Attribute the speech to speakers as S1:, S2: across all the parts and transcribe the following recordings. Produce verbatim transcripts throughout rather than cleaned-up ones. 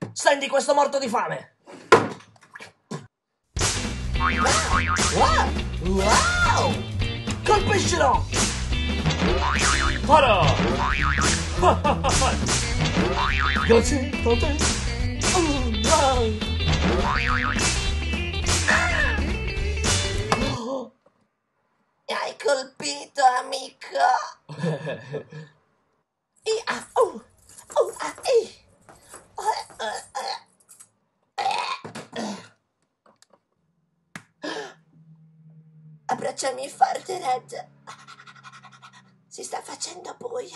S1: Stendi questo morto di fame! Wow! Wow! Colpiscilo!
S2: Para!
S1: Grazie a te! Oh, mi hai colpito, amico! I- ah, oh, oh, ah, eh. Eh, eh, eh. Abbracciami forte, Red. Si sta facendo buio.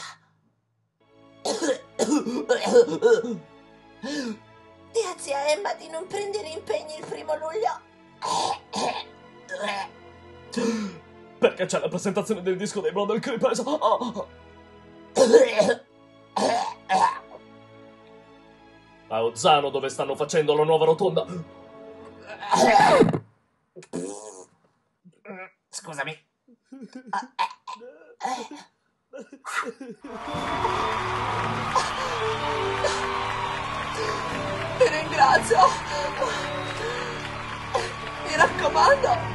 S1: Di a zia Emma di non prendere impegni il primo luglio.
S2: Perché c'è la presentazione del disco dei Brother Creepers. Oh. A Ozzano, dove stanno facendo la nuova rotonda.
S1: Scusami. Ti ringrazio. Mi raccomando,